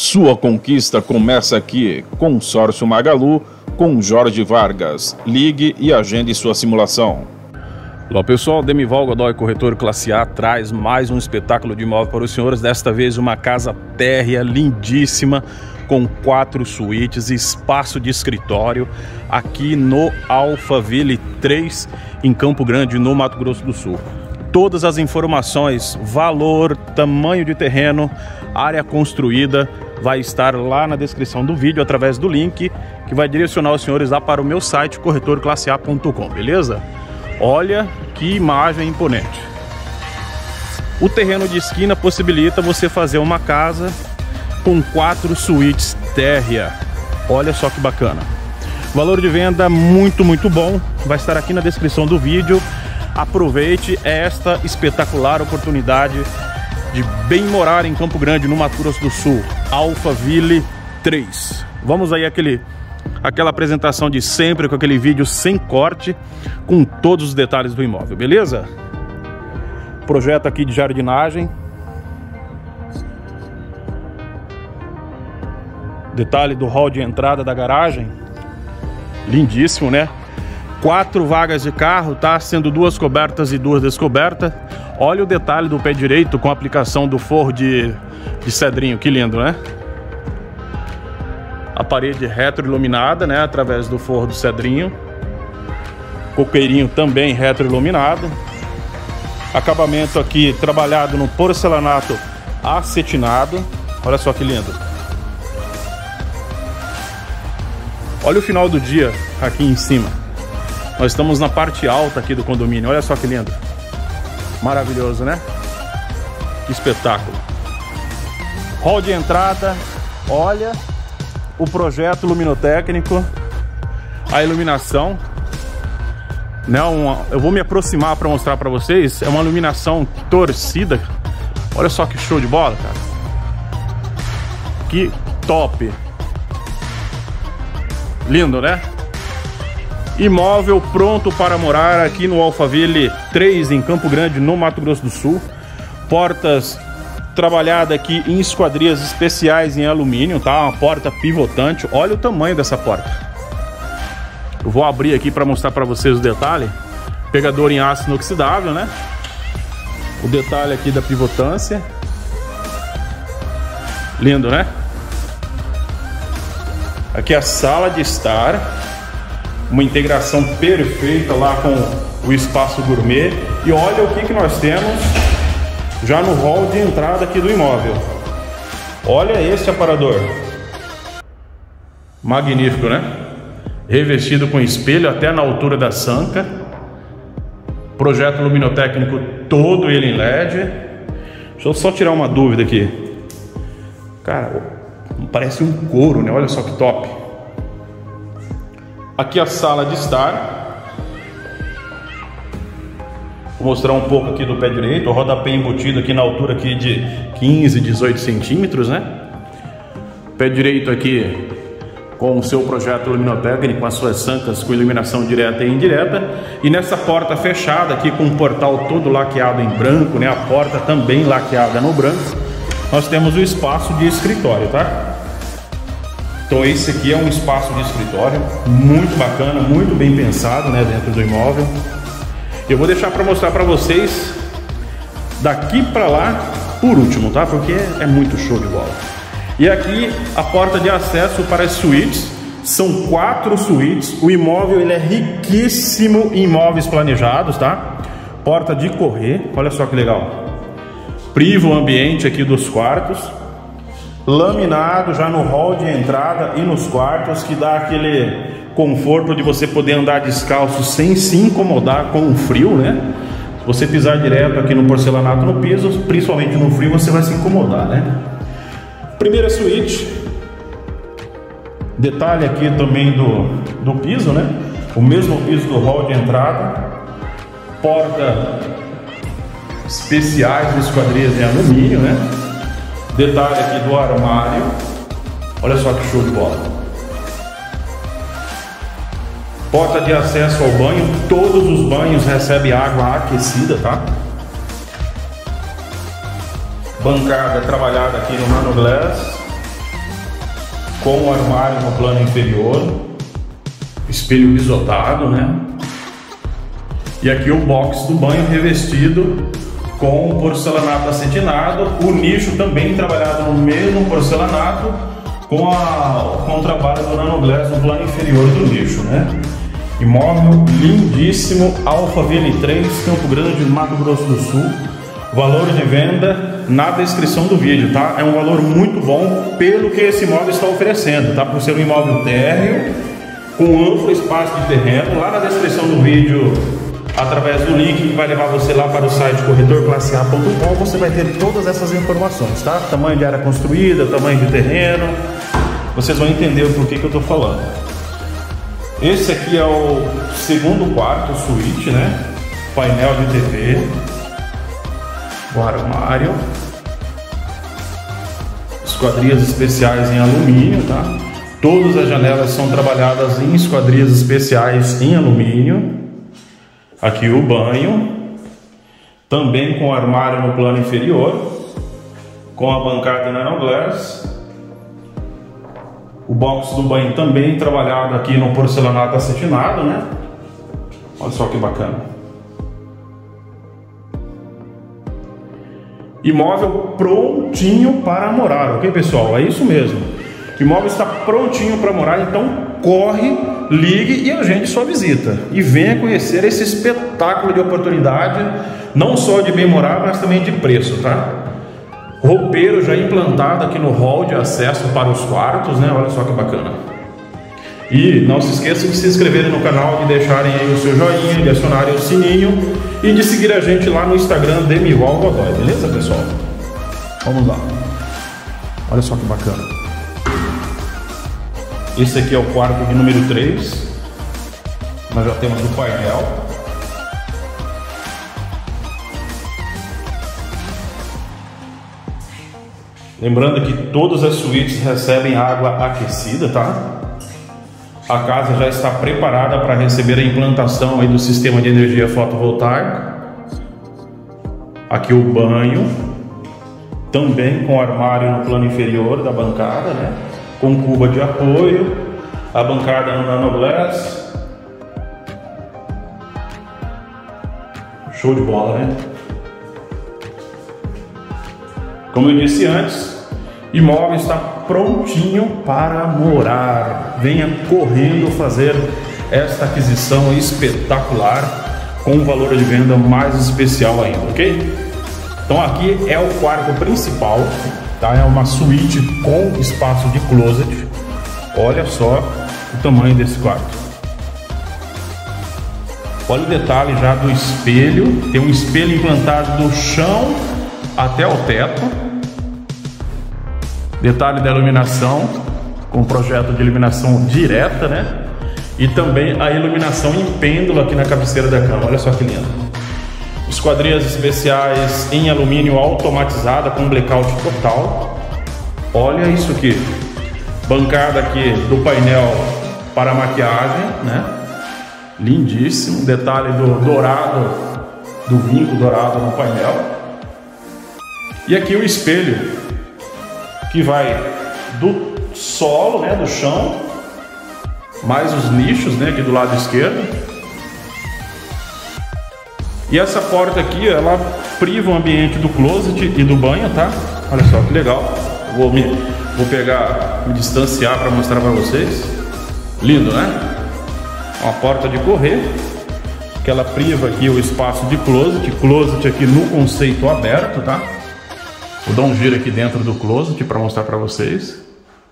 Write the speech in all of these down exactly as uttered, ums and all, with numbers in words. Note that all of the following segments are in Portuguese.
Sua conquista começa aqui. Consórcio Magalu com Jorge Vargas. Ligue e agende sua simulação. Olá pessoal, Demival Godoy, corretor classe A, traz mais um espetáculo de imóvel para os senhores. Desta vez uma casa térrea lindíssima, com quatro suítes, espaço de escritório, aqui no Alphaville três, em Campo Grande, no Mato Grosso do Sul. Todas as informações, valor, tamanho de terreno, área construída, vai estar lá na descrição do vídeo, através do link, que vai direcionar os senhores lá para o meu site, corretor classe A ponto com, beleza? Olha que imagem imponente. O terreno de esquina possibilita você fazer uma casa com quatro suítes térrea. Olha só que bacana. Valor de venda muito, muito bom. Vai estar aqui na descrição do vídeo. Aproveite esta espetacular oportunidade de bem morar em Campo Grande, no Mato Grosso do Sul. Alphaville três. Vamos aí aquele, aquela apresentação de sempre, com aquele vídeo sem corte, com todos os detalhes do imóvel, beleza? Projeto aqui de jardinagem. Detalhe do hall de entrada da garagem. Lindíssimo, né? Quatro vagas de carro, tá? Sendo duas cobertas e duas descobertas. Olha o detalhe do pé direito com a aplicação do forro de, de cedrinho. Que lindo, né? A parede retroiluminada, né? Através do forro do cedrinho. Coqueirinho também retroiluminado. Acabamento aqui trabalhado no porcelanato acetinado. Olha só que lindo. Olha o final do dia aqui em cima. Nós estamos na parte alta aqui do condomínio. Olha só que lindo. Maravilhoso, né? Que espetáculo. Hall de entrada. Olha o projeto luminotécnico. A iluminação. Não, eu vou me aproximar para mostrar para vocês. É uma iluminação torcida. Olha só que show de bola, cara. Que top. Lindo, né? Imóvel pronto para morar aqui no Alphaville três, em Campo Grande, no Mato Grosso do Sul. Portas trabalhadas aqui em esquadrias especiais em alumínio, tá? Uma porta pivotante. Olha o tamanho dessa porta. Eu vou abrir aqui para mostrar para vocês o detalhe. Pegador em aço inoxidável, né? O detalhe aqui da pivotância. Lindo, né? Aqui a sala de estar. Uma integração perfeita lá com o espaço gourmet. E olha o que, que nós temos já no hall de entrada aqui do imóvel. Olha esse aparador. Magnífico, né? Revestido com espelho até na altura da sanca. Projeto luminotécnico todo ele em L E D. Deixa eu só tirar uma dúvida aqui. Cara, parece um couro, né? Olha só que top. Aqui a sala de estar. Vou mostrar um pouco aqui do pé direito. O rodapé embutido aqui na altura aqui de quinze, dezoito centímetros, né? Pé direito aqui com o seu projeto luminotécnico, com as suas sancas com iluminação direta e indireta. E nessa porta fechada aqui com o portal todo laqueado em branco, né? A porta também laqueada no branco. Nós temos o espaço de escritório, tá? Então esse aqui é um espaço de escritório muito bacana, muito bem pensado, né, dentro do imóvel. Eu vou deixar para mostrar para vocês daqui para lá por último, tá? Porque é muito show de bola. E aqui a porta de acesso para as suítes. São quatro suítes. O imóvel ele é riquíssimo em móveis planejados, tá? Porta de correr, olha só que legal. Privo ambiente aqui dos quartos. Laminado já no hall de entrada e nos quartos, que dá aquele conforto de você poder andar descalço sem se incomodar com o frio, né? Se você pisar direto aqui no porcelanato no piso, principalmente no frio, você vai se incomodar, né? Primeira suíte. Detalhe aqui também do, do piso, né? O mesmo piso do hall de entrada. Porta especiais de esquadrias em alumínio, né? Detalhe aqui do armário. Olha só que show de bola. Porta de acesso ao banho. Todos os banhos recebem água aquecida, tá? Bancada trabalhada aqui no Nanoglass. com o armário no plano inferior, espelho bisotado, né? E aqui o box do banho revestido com porcelanato acetinado, o nicho também trabalhado no mesmo porcelanato, com, a, com o trabalho do Nanoglass no plano inferior do nicho, né? Imóvel lindíssimo, Alphaville três, Campo Grande, Mato Grosso do Sul. Valor de venda na descrição do vídeo, tá? É um valor muito bom pelo que esse imóvel está oferecendo, tá? Por ser um imóvel térreo, com amplo espaço de terreno. Lá na descrição do vídeo, através do link que vai levar você lá para o site corretor classe A ponto com, você vai ter todas essas informações, tá? Tamanho de área construída, tamanho de terreno, vocês vão entender o porquê que eu estou falando. Esse aqui é o segundo quarto, suíte, né? Painel de T V, o armário, esquadrias especiais em alumínio, tá? Todas as janelas são trabalhadas em esquadrias especiais em alumínio. Aqui o banho, também com armário no plano inferior, com a bancada Nanoglass. O box do banho também trabalhado aqui no porcelanato acetinado, né? Olha só que bacana. Imóvel prontinho para morar, ok, pessoal? É isso mesmo. O imóvel está prontinho para morar, então corre, ligue e agende sua visita. E venha conhecer esse espetáculo de oportunidade, não só de bem morar, mas também de preço, tá? Roupeiro já implantado aqui no hall de acesso para os quartos, né? Olha só que bacana. E não se esqueçam de se inscreverem no canal, de deixarem aí o seu joinha, de acionarem o sininho e de seguir a gente lá no Instagram Demival Godoy, beleza, pessoal? Vamos lá. Olha só que bacana. Esse aqui é o quarto de número três. Nós já temos o painel. Lembrando que todas as suítes recebem água aquecida, tá? A casa já está preparada para receber a implantação aí do sistema de energia fotovoltaica. Aqui o banho, também com armário no plano inferior da bancada, né? Com cuba de apoio, a bancada no Nanoglass. Show de bola, né? Como eu disse antes, imóvel está prontinho para morar. Venha correndo fazer esta aquisição espetacular com um valor de venda mais especial ainda, ok? Então aqui é o quarto principal, tá? É uma suíte com espaço de closet. Olha só o tamanho desse quarto. Olha o detalhe já do espelho. Tem um espelho implantado do chão até o teto. Detalhe da iluminação, com projeto de iluminação direta, né? E também a iluminação em pêndulo aqui na cabeceira da cama. Olha só que lindo. Esquadrias especiais em alumínio automatizada com blackout total. Olha isso aqui. Bancada aqui do painel para maquiagem, né? Lindíssimo. Detalhe do dourado, do vinco dourado no painel. E aqui o espelho, que vai do solo, né, do chão, mais os nichos, né, aqui do lado esquerdo. E essa porta aqui, ela priva o ambiente do closet e do banho, tá? Olha só que legal. Vou me vou pegar, me distanciar para mostrar para vocês. Lindo, né? Uma porta de correr, que ela priva aqui o espaço de closet, closet aqui no conceito aberto, tá? Vou dar um giro aqui dentro do closet para mostrar para vocês.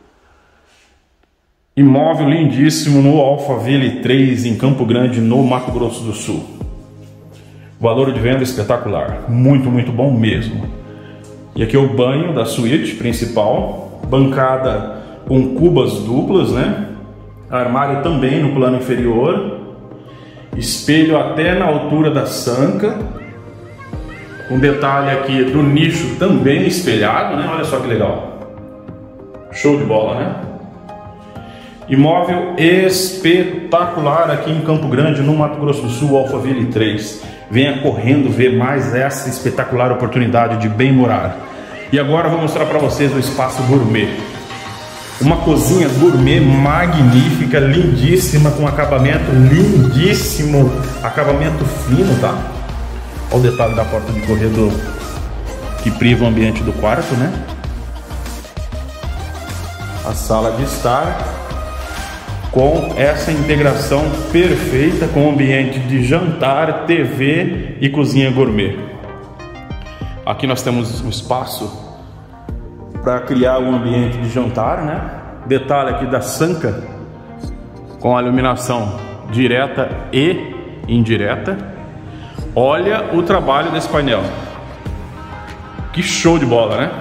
Imóvel lindíssimo no Alphaville três, em Campo Grande, no Mato Grosso do Sul. Valor de venda espetacular. Muito, muito bom mesmo. E aqui é o banho da suíte principal. Bancada com cubas duplas, né? Armário também no plano inferior. Espelho até na altura da sanca. Um detalhe aqui do nicho também espelhado, né? Olha só que legal. Show de bola, né? Imóvel espetacular aqui em Campo Grande, no Mato Grosso do Sul, Alphaville três. Venha correndo ver mais essa espetacular oportunidade de bem morar. E agora eu vou mostrar para vocês o espaço gourmet. Uma cozinha gourmet magnífica, lindíssima, com acabamento lindíssimo, acabamento fino, tá? Olha o detalhe da porta de corredor que priva o ambiente do quarto, né? A sala de estar com essa integração perfeita com o ambiente de jantar, T V e cozinha gourmet. Aqui nós temos um espaço para criar um ambiente de jantar, né? Detalhe aqui da sanca com a iluminação direta e indireta. Olha o trabalho desse painel. Que show de bola, né?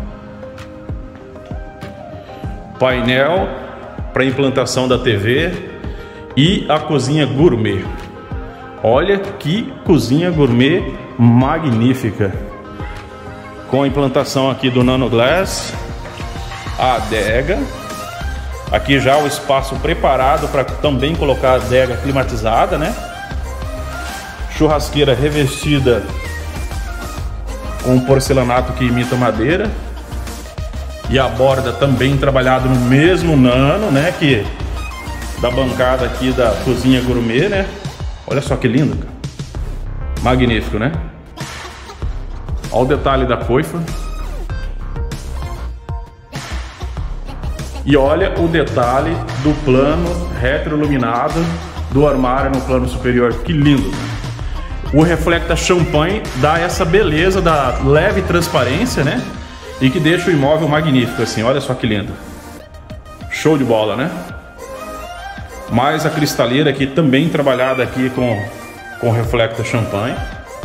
Painel para implantação da T V e a cozinha gourmet. Olha que cozinha gourmet magnífica. Com a implantação aqui do Nano Glass, a adega. Aqui já o espaço preparado para também colocar a adega climatizada, né? Churrasqueira revestida com porcelanato que imita madeira. E a borda também trabalhado no mesmo nano, né? Que da bancada aqui da cozinha gourmet, né? Olha só que lindo, cara. Magnífico, né? Olha o detalhe da coifa. E olha o detalhe do plano retroiluminado do armário no plano superior. Que lindo! O Reflecta Champanhe dá essa beleza da leve transparência, né? E que deixa o imóvel magnífico assim. Olha só que lindo. Show de bola, né? Mais a cristaleira aqui também trabalhada aqui com, com Reflecta Champanhe.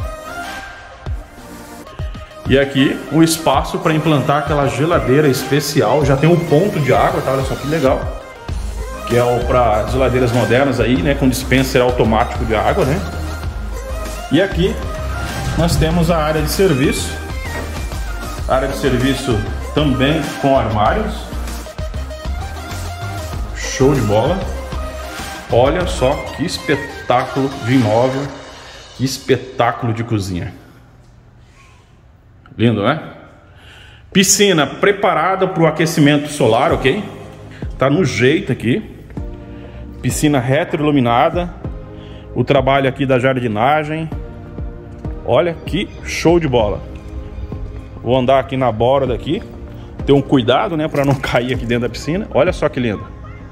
E aqui o espaço para implantar aquela geladeira especial. Já tem um ponto de água, tá? Olha só que legal. Que é para geladeiras modernas aí, né? Com dispenser automático de água, né? E aqui nós temos a área de serviço. Área de serviço também com armários. Show de bola. Olha só que espetáculo de imóvel. Que espetáculo de cozinha. Lindo, né? Piscina preparada para o aquecimento solar, ok? Tá no jeito aqui. Piscina retroiluminada. O trabalho aqui da jardinagem. Olha que show de bola. Vou andar aqui na borda aqui. Ter um cuidado, né? Para não cair aqui dentro da piscina. Olha só que lindo.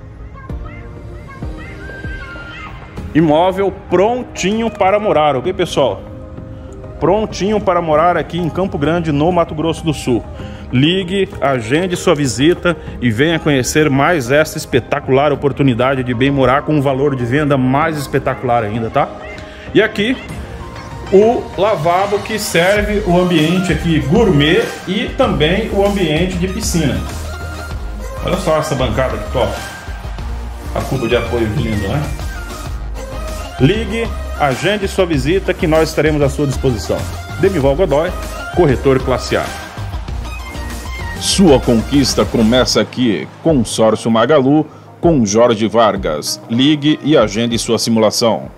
Imóvel prontinho para morar, ok, pessoal? Prontinho para morar aqui em Campo Grande, no Mato Grosso do Sul. Ligue, agende sua visita e venha conhecer mais essa espetacular oportunidade de bem morar com um valor de venda mais espetacular ainda, tá? E aqui o lavabo que serve o ambiente aqui gourmet e também o ambiente de piscina. Olha só essa bancada aqui top. A cuba de apoio lindo, né? Ligue, agende sua visita que nós estaremos à sua disposição. Demival Godoy, corretor classe A. Sua conquista começa aqui. Consórcio Magalu com Jorge Vargas. Ligue e agende sua simulação.